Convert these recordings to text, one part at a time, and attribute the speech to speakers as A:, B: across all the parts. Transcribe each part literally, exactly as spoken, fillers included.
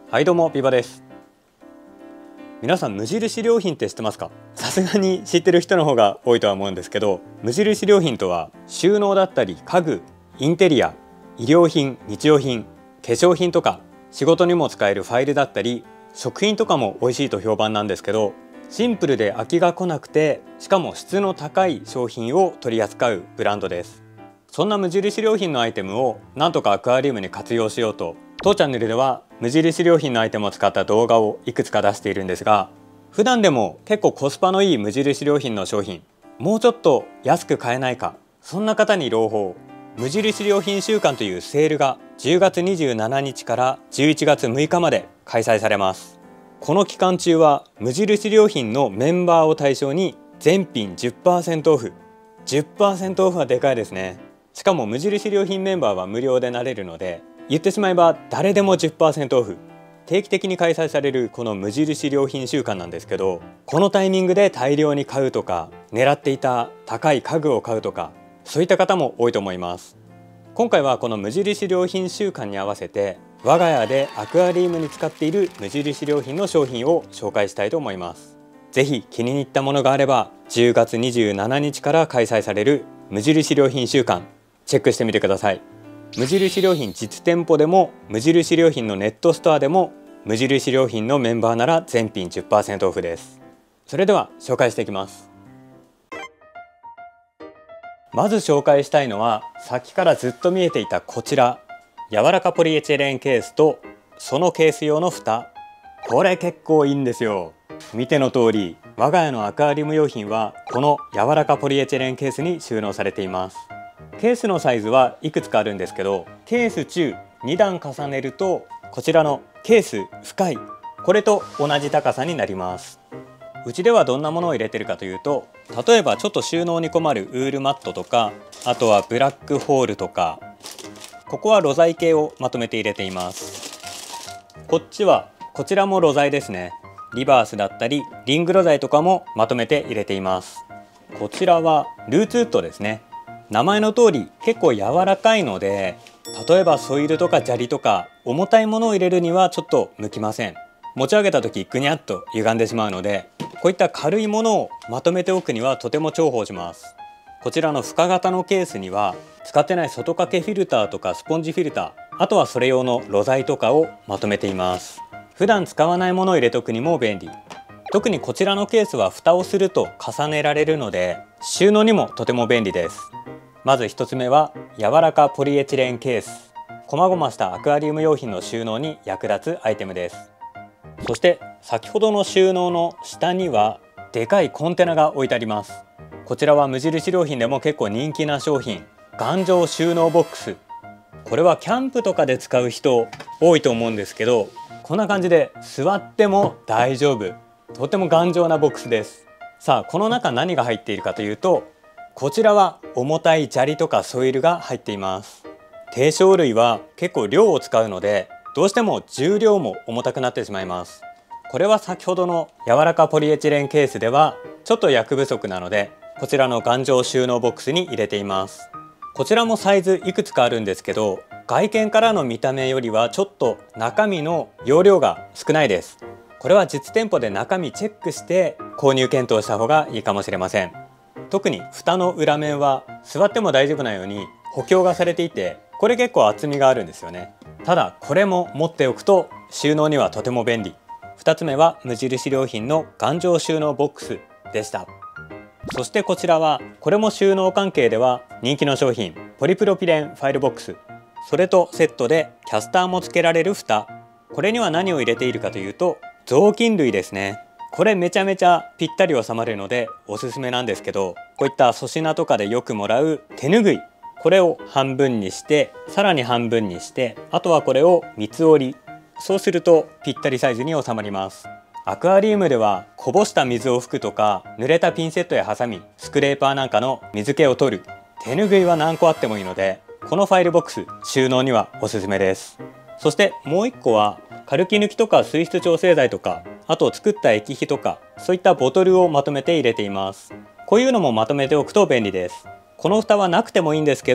A: はいどうもビバです。皆さん無印良品って知ってますか？さすがに知ってる人の方が多いとは思うんですけど、無印良品とは収納だったり家具、インテリア、衣料品、日用品、化粧品とか仕事にも使えるファイルだったり食品とかも美味しいと評判なんですけど、シンプルで飽きが来なくてしかも質の高い商品を取り扱うブランドです。そんな無印良品のアイテムをなんとかアクアリウムに活用しようと当チャンネルでは無印良品のアイテムを使った動画をいくつか出しているんですが、普段でも結構コスパのいい無印良品の商品もうちょっと安く買えないか、そんな方に朗報、無印良品週間というセールがじゅうがつにじゅうしちにちからじゅういちがつむいかまで開催されます。この期間中は無印良品のメンバーを対象に全品 じゅっパーセント オフ じゅっパーセント オフはでかいですね。しかも無印良品メンバーは無料でなれるので、言ってしまえば誰でも じゅっパーセント オフ。定期的に開催されるこの無印良品週間なんですけど、このタイミングで大量に買うとか狙っていた高い家具を買うとか、そういった方も多いと思います。今回はこの無印良品週間に合わせて我が家でアクアリウムに使っている無印良品の商品を紹介したいと思います。ぜひ気に入ったものがあればじゅうがつにじゅうしちにちから開催される無印良品週間チェックしてみてください。無印良品実店舗でも無印良品のネットストアでも無印良品のメンバーなら全品 じゅっパーセント オフです。それでは紹介していきます。まず紹介したいのはさっきからずっと見えていたこちら、柔らかポリエチレンケースとそのケース用の蓋。これ結構いいんですよ。見ての通り我が家のアクアリウム用品はこの柔らかポリエチレンケースに収納されています。ケースのサイズはいくつかあるんですけど、ケース中にだん重ねるとこちらのケース深い、これと同じ高さになります。うちではどんなものを入れてるかというと、例えばちょっと収納に困るウールマットとか、あとはブラックホールとか、ここは露材系をまとめて入れています。こっちはこちらも露材ですね。リバースだったりリング露材とかもまとめて入れています。こちらはルーツウッドですね。名前の通り結構柔らかいので、例えばソイルとか砂利とか重たいものを入れるにはちょっと向きません。持ち上げた時ぐにゃっと歪んでしまうので、こういった軽いものをまとめておくにはとても重宝します。こちらの深型のケースには使ってない外掛けフィルターとかスポンジフィルター、あとはそれ用の露材とかをまとめています。普段使わないものを入れとくにも便利。特にこちらのケースは蓋をすると重ねられるので収納にもとても便利です。まずひとつめは柔らかポリエチレンケース。こまごましたアクアリウム用品の収納に役立つアイテムです。そして先ほどの収納の下にはでかいコンテナが置いてあります。こちらは無印良品でも結構人気な商品、頑丈収納ボックス。これはキャンプとかで使う人多いと思うんですけど、こんな感じで座っても大丈夫、とても頑丈なボックスです。さあこの中何が入っているかというと、こちらは重たい砂利とかソイルが入っています。低床類は結構量を使うのでどうしても重量も重たくなってしまいます。これは先ほどの柔らかポリエチレンケースではちょっと役不足なので、こちらの頑丈収納ボックスに入れています。こちらもサイズいくつかあるんですけど、外見からの見た目よりはちょっと中身の容量が少ないです。これは実店舗で中身チェックして購入検討した方がいいかもしれません。特に蓋の裏面は座っても大丈夫なように補強がされていて、これ結構厚みがあるんですよね。ただこれも持っておくと収納にはとても便利。ふたつめは無印良品の頑丈収納ボックスでした。そしてこちらはこれも収納関係では人気の商品、ポリプロピレンファイルボックス。それとセットでキャスターも付けられる蓋。これには何を入れているかというと雑巾類ですね。これめちゃめちゃぴったり収まるのでおすすめなんですけど、こういった粗品とかでよくもらう手ぬぐい、これを半分にしてさらに半分にして、あとはこれを三つ折り。そうするとぴったりサイズに収まります。アクアリウムではこぼした水を拭くとか、濡れたピンセットやハサミ、スクレーパーなんかの水気を取る。手ぬぐいは何個あってもいいのでこのファイルボックス収納にはおすすめです。そしてもういっこはカルキ抜きとか水質調整剤とか、あと作った液肥とかそういったボトルをまとめて入れています。こういうのもまとめておくと便利です。この蓋はなくてもいいんですけど、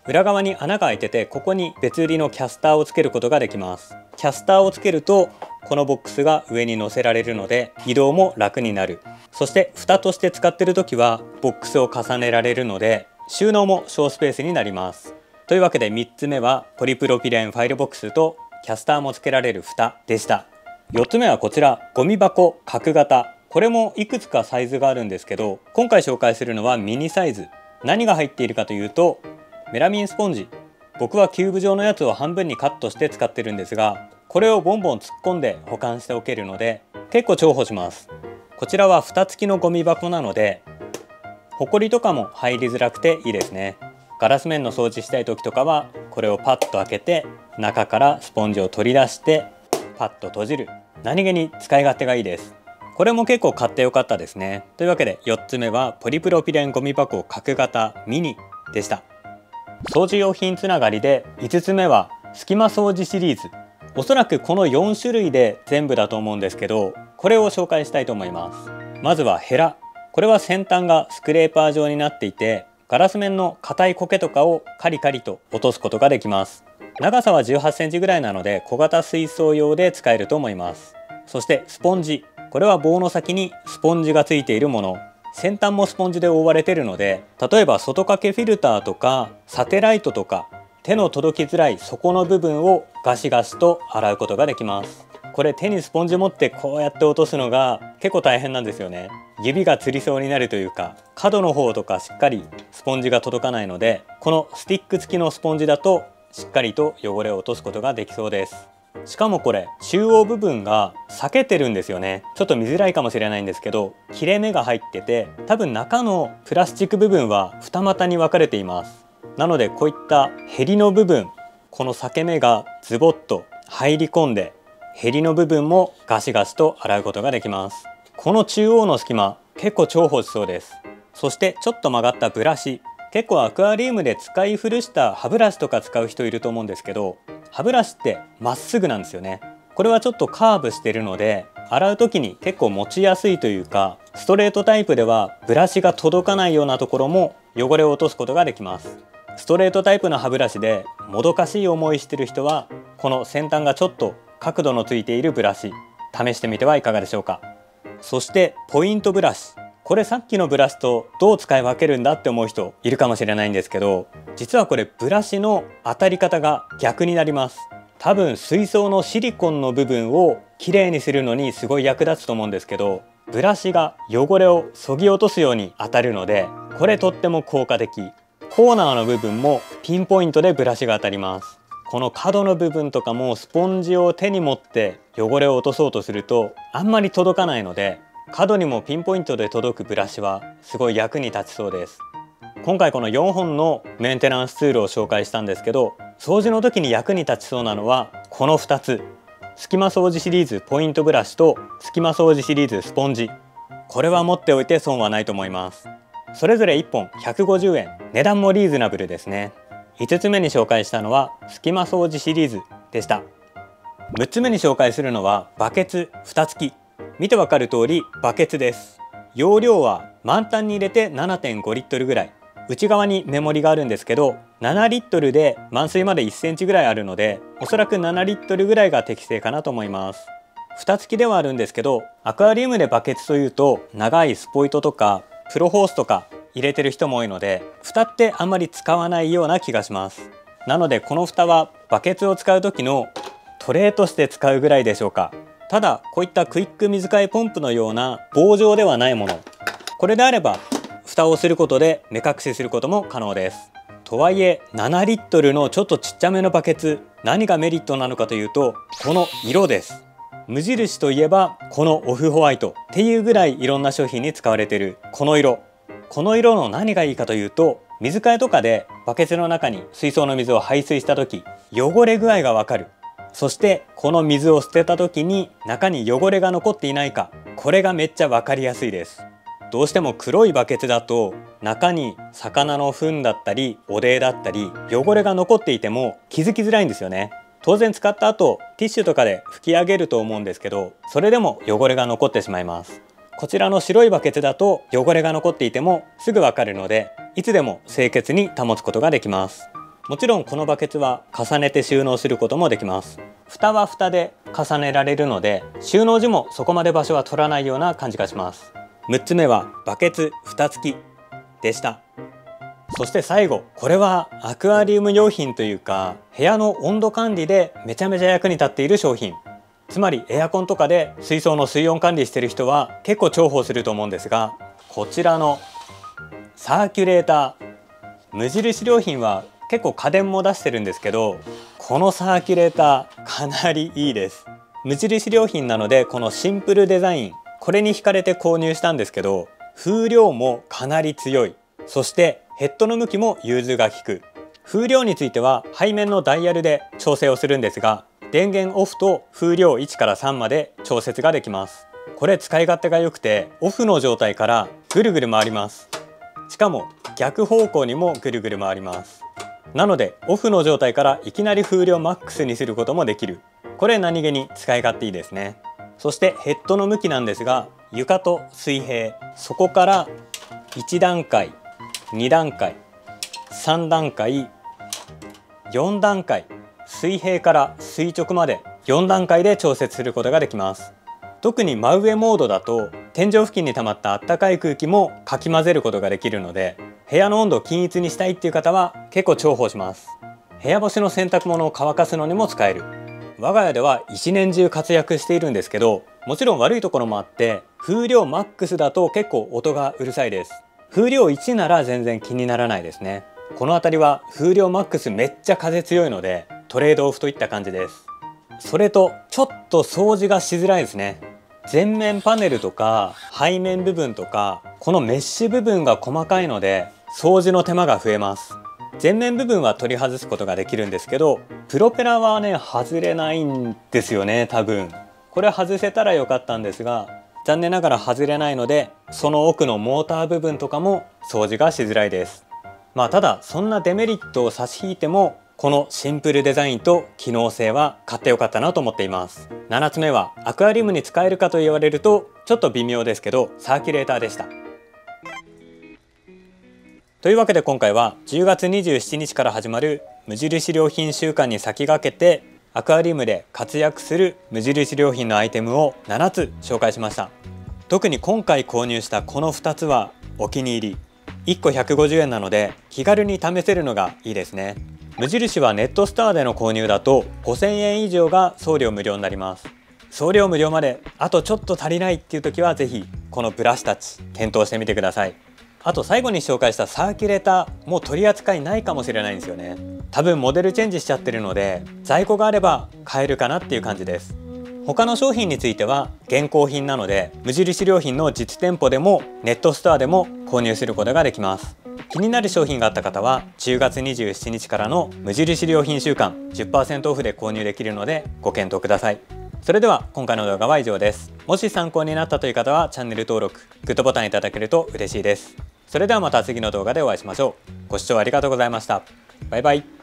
A: 裏側に穴が開いてて、ここに別売りのキャスターをつけることができます。キャスターをつけるとこのボックスが上に乗せられるので移動も楽になる。そして蓋として使ってる時はボックスを重ねられるので収納も小スペースになります。というわけでみっつめはポリプロピレンファイルボックスとキャスターもつけられる蓋でした。よっつめはこちら、ゴミ箱角型。これもいくつかサイズがあるんですけど、今回紹介するのはミニサイズ。何が入っているかというとメラミンスポンジ。僕はキューブ状のやつを半分にカットして使ってるんですが、これをボンボン突っ込んで保管しておけるので結構重宝します。こちらは蓋付きのゴミ箱なのでホコリとかも入りづらくていいですね。ガラス面の掃除したい時とかはこれをパッと開けて中からスポンジを取り出してパッと閉じる。何気に使い勝手がいいです。これも結構買ってよかったですね。というわけでよっつめはポリプロピレンゴミ箱角型ミニでした。掃除用品つながりでいつつめは隙間掃除シリーズ。おそらくこのよんしゅるいで全部だと思うんですけど、これを紹介したいと思います。まずはヘラ。これは先端がスクレーパー状になっていて、ガラス面の硬い苔とかをカリカリと落とすことができます。長さはじゅうはちセンチぐらいなので小型水槽用で使えると思います。そしてスポンジ。これは棒の先にスポンジがついているもの。先端もスポンジで覆われているので、例えば外掛けフィルターとかサテライトとか手の届きづらい底の部分をガシガシと洗うことができます。これ手にスポンジ持ってこうやって落とすのが結構大変なんですよね。指がつりそうになるというか、角の方とかしっかりスポンジが届かないので、このスティック付きのスポンジだとしっかりと汚れを落とすことができそうです。しかもこれ中央部分が裂けてるんですよね。ちょっと見づらいかもしれないんですけど、切れ目が入ってて、多分中のプラスチック部分は二股に分かれています。なのでこういったヘリの部分、この裂け目がズボッと入り込んでヘリの部分もガシガシと洗うことができます。この中央の隙間結構重宝しそうです。そしてちょっと曲がったブラシ。結構アクアリウムで使い古した歯ブラシとか使う人いると思うんですけど、歯ブラシってまっすぐなんですよね。これはちょっとカーブしてるので洗う時に結構持ちやすいというか、ストレートタイプではブラシが届かないようなところも汚れを落とすことができます。ストレートタイプの歯ブラシでもどかしい思いしてる人は、この先端がちょっと角度のついているブラシ試してみてはいかがでしょうか。そしてポイントブラシ。これさっきのブラシとどう使い分けるんだって思う人いるかもしれないんですけど、実はこれブラシの当たり方が逆になります。多分水槽のシリコンの部分をきれいにするのにすごい役立つと思うんですけど、ブラシが汚れを削ぎ落とすように当たるので、これとっても効果的。コーナーの部分もピンポイントでブラシが当たります。この角の部分とかもスポンジを手に持って汚れを落とそうとするとあんまり届かないので、角にもピンポイントで届くブラシはすごい役に立ちそうです。今回このよんほんのメンテナンスツールを紹介したんですけど、掃除の時に役に立ちそうなのはこのふたつ。隙間掃除シリーズポイントブラシと隙間掃除シリーズスポンジ。これは持っておいて損はないと思います。それぞれいっぽんひゃくごじゅうえん。値段もリーズナブルですね。いつつめに紹介したのは隙間掃除シリーズでした。むっつめに紹介するのはバケツ蓋付き。見てわかる通りバケツです。容量は満タンに入れて ななてんごリットルぐらい。内側にメモリがあるんですけど、ななリットルで満水までいっセンチぐらいあるので、おそらくななリットルぐらいが適正かなと思います。蓋付きではあるんですけど、アクアリウムでバケツというと長いスポイトとかプロホースとか入れてる人も多いので、蓋ってあんまり使わないような気がします。なのでこの蓋はバケツを使う時のトレーとして使うぐらいでしょうか。ただこういったクイック水替えポンプのような棒状ではないもの、これであれば蓋をすることで目隠しすることも可能です。とはいえななリットルのちょっとちっちゃめのバケツ、何がメリットなのかというとこの色です。無印といえばこのオフホワイトっていうぐらいいろんな商品に使われているこの色。この色の何がいいかというと、水替えとかでバケツの中に水槽の水を排水した時汚れ具合がわかる。そしてこの水を捨てた時に中に汚れが残っていないか、これがめっちゃ分かりやすいです。どうしても黒いバケツだと中に魚の糞だったりおでだったり汚れが残っていても気づきづらいんですよね。当然使った後ティッシュとかで拭き上げると思うんですけど、それでも汚れが残ってしまいます。こちらの白いバケツだと汚れが残っていてもすぐわかるので、いつでも清潔に保つことができます。 もちろんこのバケツは重ねて収納することもできます。蓋は蓋で重ねられるので収納時もそこまで場所は取らないような感じがします。むっつめはバケツ蓋付きでした。そして最後、これはアクアリウム用品というか部屋の温度管理でめちゃめちゃ役に立っている商品。つまりエアコンとかで水槽の水温管理してる人は結構重宝すると思うんですが、こちらのサーキュレーター、無印良品は結構家電も出してるんですけど、このサーキュレーターかなりいいです。無印良品なのでこのシンプルデザイン、これに惹かれて購入したんですけど、風量もかなり強い。そしてヘッドの向きも融通が利く。風量については背面のダイヤルで調整をするんですが、電源オフと風量いちからさんまで調節ができます。これ使い勝手が良くて、オフの状態からぐるぐる回ります。しかも逆方向にもぐるぐる回ります。なのでオフの状態からいきなり風量マックスにすることもできる。これ何気に使い勝手いいですね。そしてヘッドの向きなんですが、床と水平、そこからいち段階、に段階、さん段階、よん段階、水平から垂直までよん段階で調節することができます。特に真上モードだと天井付近に溜まったあったかい空気もかき混ぜることができるので、部屋の温度を均一にしたいっていう方は結構重宝します。部屋干しの洗濯物を乾かすのにも使える。我が家では一年中活躍しているんですけど、もちろん悪いところもあって風量マックスだと結構音がうるさいです。風量いちなら全然気にならないですね。この辺りは風量マックスめっちゃ風強いのでトレードオフといった感じです。それとちょっと掃除がしづらいですね。前面パネルとか背面部分とかこのメッシュ部分が細かいので掃除の手間が増えます。前面部分は取り外すことができるんですけど、プロペラはね外れないんですよね。多分これ外せたらよかったんですが、残念ながら外れないので、その奥のモーター部分とかも掃除がしづらいです。まあただそんなデメリットを差し引いても、このシンプルデザインと機能性は買ってよかったなと思っています。ななつめはアクアリウムに使えるかと言われるとちょっと微妙ですけど、サーキュレーターでした。というわけで今回はじゅうがつにじゅうしちにちから始まる無印良品週間に先駆けて、アクアリウムで活躍する無印良品のアイテムをななつ紹介しました。特に今回購入したこのふたつはお気に入り。いっこひゃくごじゅうえんなので気軽に試せるのがいいですね。無印はネットストアでの購入だとごせんえん以上が送料無料になります。送料無料まであとちょっと足りないっていう時はぜひこのブラシタッチ検討してみてください。あと最後に紹介したサーキュレーターも取り扱いないかもしれないんですよね。多分モデルチェンジしちゃってるので在庫があれば買えるかなっていう感じです。他の商品については現行品なので無印良品の実店舗でもネットストアでも購入することができます。気になる商品があった方はじゅうがつにじゅうしちにちからの無印良品週間 じゅっパーセント オフで購入できるのでご検討ください。それでは今回の動画は以上です。もし参考になったという方はチャンネル登録、グッドボタンいただけると嬉しいです。それではまた次の動画でお会いしましょう。ご視聴ありがとうございました。バイバイ。